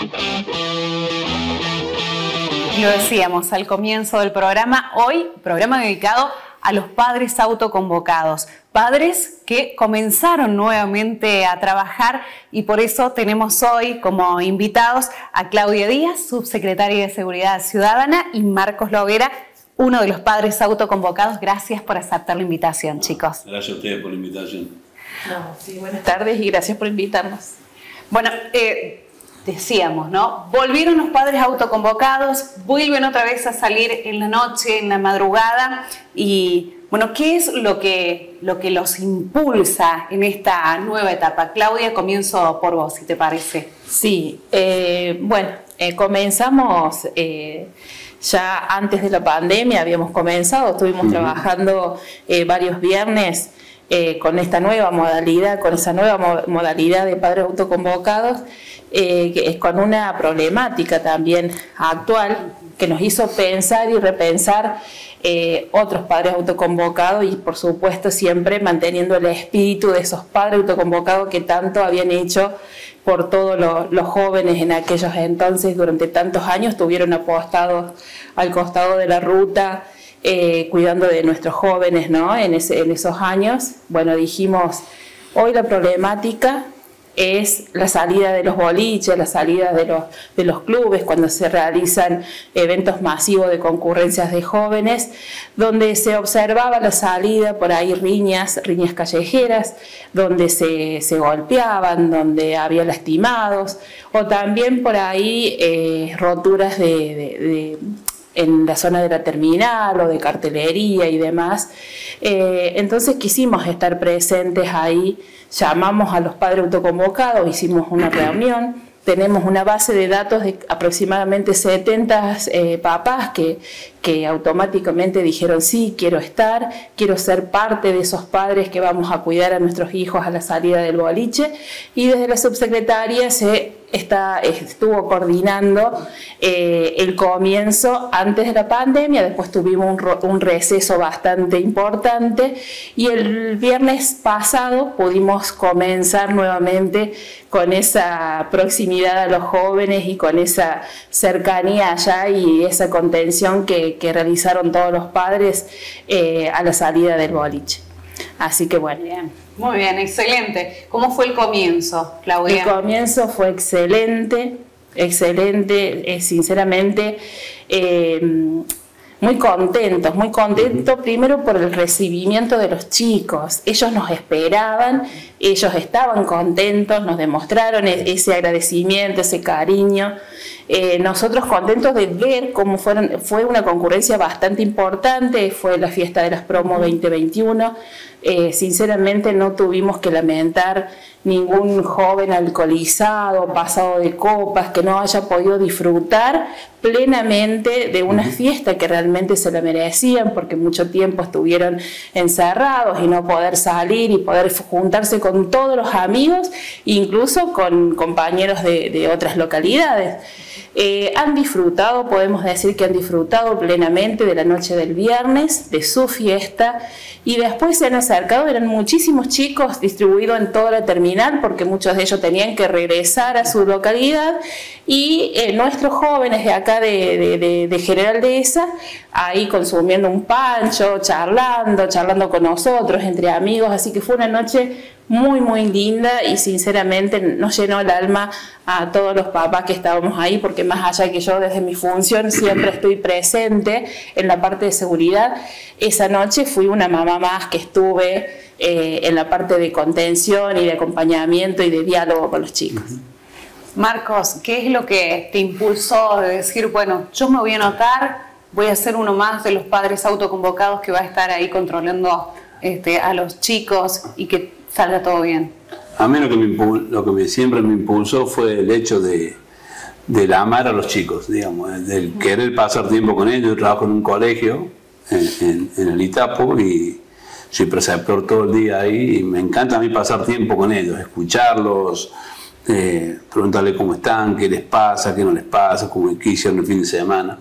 Lo decíamos al comienzo del programa, hoy programa dedicado a los padres autoconvocados, padres que comenzaron nuevamente a trabajar, y por eso tenemos hoy como invitados a Claudia Díaz, subsecretaria de Seguridad Ciudadana, y Marcos Lovera, uno de los padres autoconvocados. Gracias por aceptar la invitación, chicos. Gracias a ustedes por la invitación. Sí, buenas tardes y gracias por invitarnos. Bueno, decíamos, ¿no? Volvieron los padres autoconvocados, vuelven otra vez a salir en la noche, en la madrugada, y bueno, ¿qué es lo que los impulsa en esta nueva etapa? Claudia, comienzo por vos, si te parece. Sí, comenzamos ya antes de la pandemia, habíamos comenzado, estuvimos trabajando varios viernes con esta nueva modalidad, con esa nueva modalidad de padres autoconvocados, que es con una problemática también actual que nos hizo pensar y repensar otros padres autoconvocados, y por supuesto siempre manteniendo el espíritu de esos padres autoconvocados que tanto habían hecho por todos los jóvenes en aquellos entonces. Durante tantos años estuvieron apostados al costado de la ruta, cuidando de nuestros jóvenes, ¿no? En esos años. Bueno, dijimos, hoy la problemática es la salida de los boliches, la salida de los clubes, cuando se realizan eventos masivos de concurrencias de jóvenes, donde se observaba la salida, por ahí riñas callejeras, donde se golpeaban, donde había lastimados, o también por ahí roturas en la zona de la terminal o de cartelería y demás. Entonces quisimos estar presentes ahí, llamamos a los padres autoconvocados, hicimos una reunión, tenemos una base de datos de aproximadamente 70 papás que automáticamente dijeron sí, quiero estar, quiero ser parte de esos padres que vamos a cuidar a nuestros hijos a la salida del boliche, y desde la subsecretaría estuvo coordinando el comienzo antes de la pandemia. Después tuvimos un receso bastante importante, y el viernes pasado pudimos comenzar nuevamente con esa proximidad a los jóvenes y con esa cercanía allá y esa contención que realizaron todos los padres a la salida del boliche. Así que bueno. Bien. Muy bien, excelente. ¿Cómo fue el comienzo, Claudia? El comienzo fue excelente, sinceramente, muy contentos primero por el recibimiento de los chicos. Ellos nos esperaban, ellos estaban contentos, nos demostraron ese agradecimiento, ese cariño. Nosotros contentos de ver cómo fue una concurrencia bastante importante, fue la fiesta de las Promo 2021. Sinceramente no tuvimos que lamentar ningún joven alcoholizado, pasado de copas, que no haya podido disfrutar plenamente de una fiesta que realmente se la merecían, porque mucho tiempo estuvieron encerrados y no poder salir y poder juntarse con todos los amigos, incluso con compañeros de otras localidades. Han disfrutado, podemos decir que han disfrutado plenamente de la noche del viernes, de su fiesta, y después se han acercado, eran muchísimos chicos distribuidos en toda la terminal, porque muchos de ellos tenían que regresar a su localidad, y nuestros jóvenes de acá de General Dehesa, ahí consumiendo un pancho, charlando con nosotros, entre amigos. Así que fue una noche muy linda, y sinceramente nos llenó el alma a todos los papás que estábamos ahí, porque más allá que yo desde mi función siempre estoy presente en la parte de seguridad, esa noche fui una mamá más que estuve en la parte de contención y de acompañamiento y de diálogo con los chicos. Marcos, ¿qué es lo que te impulsó de decir, bueno, yo me voy a anotar, voy a ser uno más de los padres autoconvocados que va a estar ahí controlando a los chicos y que salga todo bien? A mí lo que siempre me impulsó fue el hecho del amar a los chicos, digamos, del querer pasar tiempo con ellos. Yo trabajo en un colegio, en el Itapo, y soy preceptor todo el día ahí, y me encanta a mí pasar tiempo con ellos, escucharlos, preguntarles cómo están, qué les pasa, qué no les pasa, qué hicieron el fin de semana.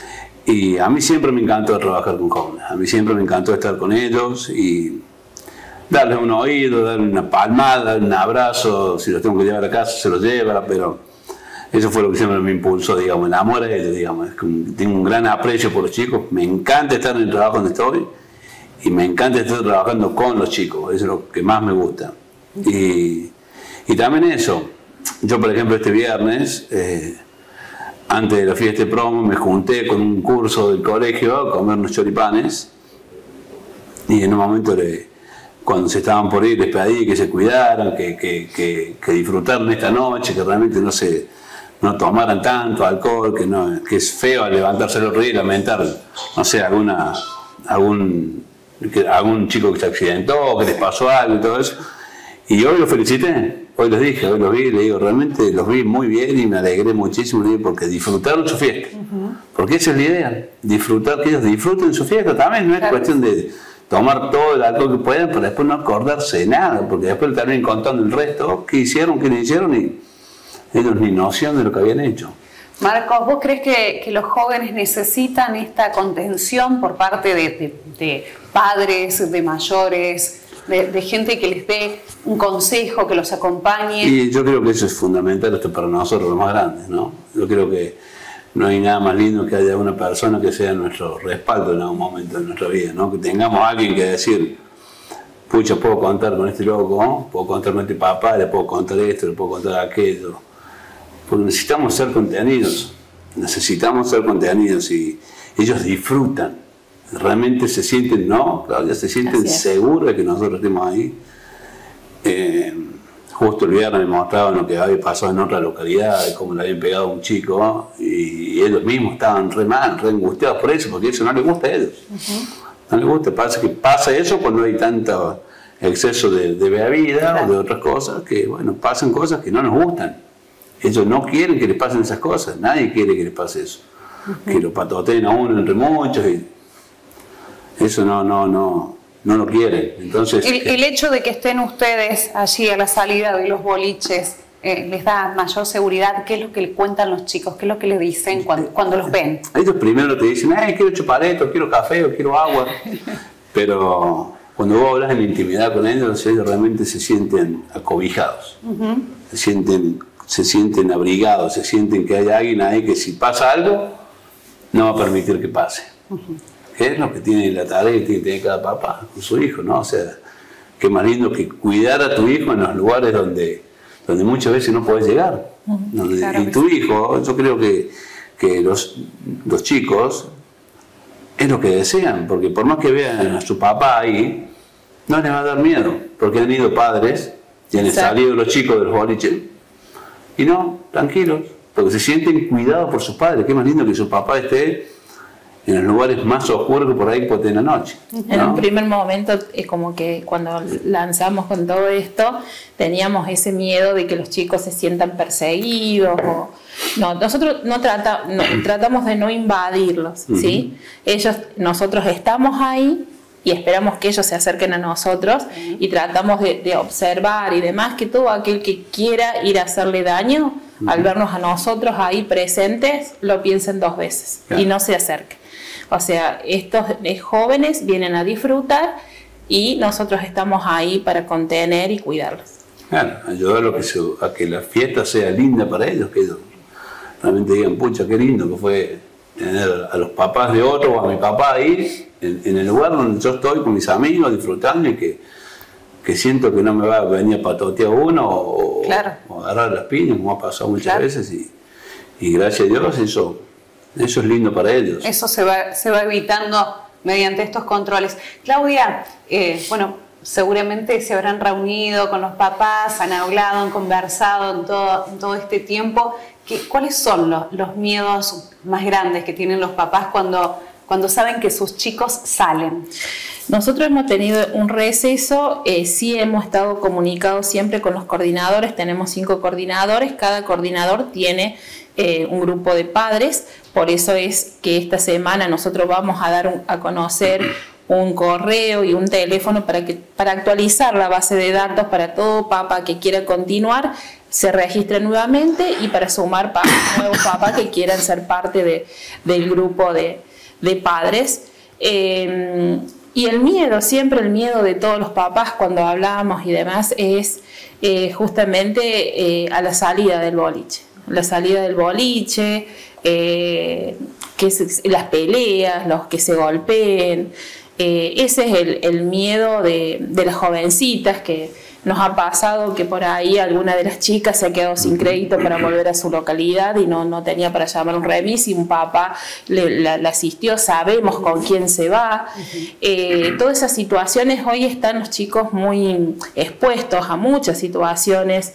Y a mí siempre me encantó trabajar con jóvenes, a mí siempre me encantó estar con ellos y darles un oído, darles una palmada, un abrazo. Si los tengo que llevar a casa se los lleva, pero Eso fue lo que siempre me impulsó, digamos, el amor a ellos, digamos. Tengo un gran aprecio por los chicos, me encanta estar en el trabajo donde estoy y me encanta estar trabajando con los chicos, eso es lo que más me gusta. Y también eso, yo por ejemplo este viernes, antes de la fiesta de promo, me junté con un curso del colegio a comer unos choripanes y en un momento cuando se estaban por ir les pedí que se cuidaran, que disfrutaran esta noche, que realmente no tomaran tanto alcohol, que es feo levantarse el otro día y lamentar, no sé, algún chico que se accidentó, que les pasó algo y todo eso. Y hoy los felicité, hoy los dije, hoy los vi, le digo, realmente los vi muy bien y me alegré muchísimo, porque disfrutaron su fiesta. Porque esa es la idea, disfrutar, que ellos disfruten su fiesta también, no es cuestión de tomar todo el alcohol que puedan, pero después no acordarse de nada, porque después terminan contando el resto, qué hicieron, qué no hicieron, y ellos ni noción de lo que habían hecho. Marcos, ¿vos crees que los jóvenes necesitan esta contención por parte de padres, de mayores, de gente que les dé un consejo, que los acompañe? Y yo creo que eso es fundamental hasta para nosotros los más grandes, ¿no? Yo creo que no hay nada más lindo que haya una persona que sea nuestro respaldo en algún momento de nuestra vida, ¿no? Que tengamos a alguien que decir, pucha, puedo contar con este loco, ¿no? Puedo contar con este papá, le puedo contar esto, le puedo contar aquello. Porque necesitamos ser contenidos y ellos disfrutan. Realmente se sienten, ¿no? Claudia, se sienten seguros de que nosotros estemos ahí. Justo el viernes me mostraban lo que había pasado en otra localidad, de cómo le habían pegado a un chico, ¿no? Y ellos mismos estaban re mal, re angustiados por eso, porque eso no les gusta a ellos. No les gusta, pasa eso cuando hay tanto exceso de bebida o de otras cosas, que bueno, pasan cosas que no nos gustan. Ellos no quieren que les pasen esas cosas, nadie quiere que les pase eso. Que lo patoteen a uno entre muchos y eso no lo quieren. Entonces, el hecho de que estén ustedes allí a la salida de los boliches les da mayor seguridad. ¿Qué es lo que le cuentan los chicos? ¿Qué es lo que les dicen cuando los ven? Ellos primero te dicen, quiero chocolate, quiero café, o quiero agua. Pero cuando vos hablas en intimidad con ellos realmente se sienten acobijados. Se sienten abrigados, se sienten que hay alguien ahí que si pasa algo, no va a permitir que pase. Es lo que tiene la tarea que tiene que tener cada papá con su hijo, ¿no? O sea, qué más lindo que cuidar a tu hijo en los lugares donde muchas veces no podés llegar. Claro, y tu hijo, yo creo que los chicos es lo que desean, porque por más que vean a su papá ahí, no les va a dar miedo, porque han ido padres y han salido los chicos de los boliches y no, tranquilos, porque se sienten cuidados por sus padres. Qué más lindo que su papá esté en los lugares más oscuros que por ahí puede tener la noche, ¿no? En un primer momento es como que cuando lanzamos con todo esto teníamos ese miedo de que los chicos se sientan perseguidos no, nosotros tratamos de no invadirlos, ¿sí? Nosotros estamos ahí y esperamos que ellos se acerquen a nosotros y tratamos de observar y demás, que todo aquel que quiera ir a hacerle daño, al vernos a nosotros ahí presentes, lo piensen 2 veces y no se acerquen. O sea, estos jóvenes vienen a disfrutar y nosotros estamos ahí para contener y cuidarlos. Claro, ayudarlos a que la fiesta sea linda para ellos, que ellos realmente digan, pucha, qué lindo que fue tener a los papás de otro o a mi papá ahí en el lugar donde yo estoy con mis amigos disfrutando y que siento que no me va a venir a patotear uno o agarrar las piñas, como ha pasado muchas veces, y gracias a Dios eso es lindo para ellos. Eso se va evitando mediante estos controles. Claudia, bueno, seguramente se habrán reunido con los papás, han hablado, han conversado en todo este tiempo. ¿Cuáles son los miedos más grandes que tienen los papás cuando saben que sus chicos salen? Nosotros hemos tenido un receso, sí hemos estado comunicados siempre con los coordinadores, tenemos 5 coordinadores, cada coordinador tiene un grupo de padres, por eso es que esta semana nosotros vamos a dar a conocer un correo y un teléfono para actualizar la base de datos para todo papá que quiera continuar, se registre nuevamente y para sumar nuevos papás que quieran ser parte del grupo de padres. Y el miedo, siempre el miedo de todos los papás cuando hablamos y demás es justamente a la salida del boliche. la salida del boliche, las peleas, los que se golpeen. Ese es el miedo de las jovencitas, que nos ha pasado que por ahí alguna de las chicas se ha quedado sin crédito para volver a su localidad y no tenía para llamar un remis, y un papá la asistió, sabemos con quién se va. Todas esas situaciones, hoy están los chicos muy expuestos a muchas situaciones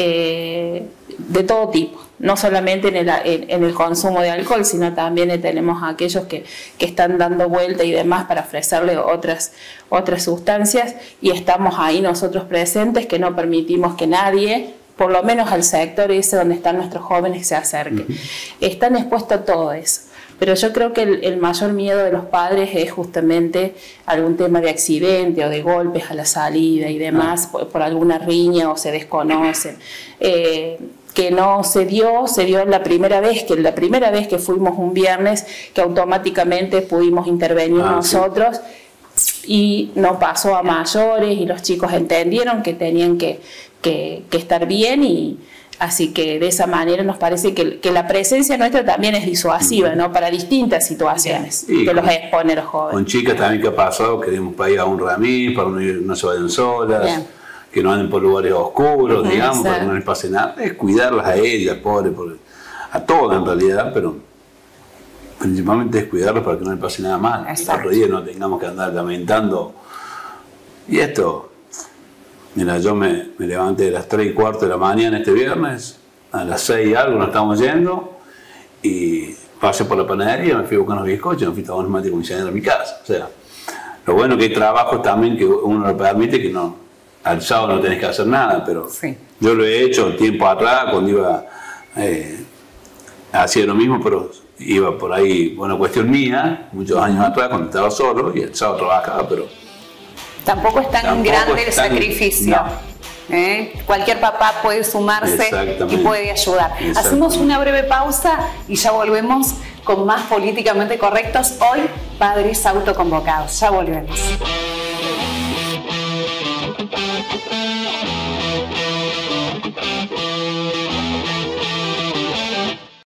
de todo tipo. No solamente en el consumo de alcohol, sino también tenemos a aquellos que están dando vuelta y demás para ofrecerle otras sustancias, y estamos ahí nosotros presentes, que no permitimos que nadie, por lo menos al sector ese donde están nuestros jóvenes, se acerque. Están expuestos a todo eso. Pero yo creo que el mayor miedo de los padres es justamente algún tema de accidente o de golpes a la salida y demás, por alguna riña, o se desconocen. Que no se dio la primera vez que fuimos un viernes, que automáticamente pudimos intervenir nosotros, y no pasó a mayores, y los chicos entendieron que tenían que estar bien, y así que de esa manera nos parece que la presencia nuestra también es disuasiva, ¿no? Para distintas situaciones que los expone a los jóvenes. Con chicas también que ha pasado, queremos para ir a un remis, para no se vayan solas. Bien. Que no anden por lugares oscuros, digamos, para que no les pase nada. Es cuidarlas a ellas, pobres, a todas en realidad, pero principalmente es cuidarlas para que no les pase nada mal. El otro día no tengamos que andar lamentando. Y esto, mira, yo me levanté a las 3:15 de la mañana este viernes, a las 6 y algo nos estamos yendo, y pasé por la panadería, me fui a buscar unos bizcochos, me fui a tomar un mate con mi señora a mi casa. O sea, lo bueno que hay trabajos también que uno lo permite, que no. Al sábado no tenés que hacer nada, pero yo lo he hecho tiempo atrás, cuando iba, hacía lo mismo, pero iba por ahí, bueno, cuestión mía, muchos años atrás, cuando estaba solo, y el sábado trabajaba, pero... Tampoco es tan grande el sacrificio. No. Cualquier papá puede sumarse y puede ayudar. Hacemos una breve pausa y ya volvemos con más Políticamente Correctos. Hoy, padres autoconvocados. Ya volvemos.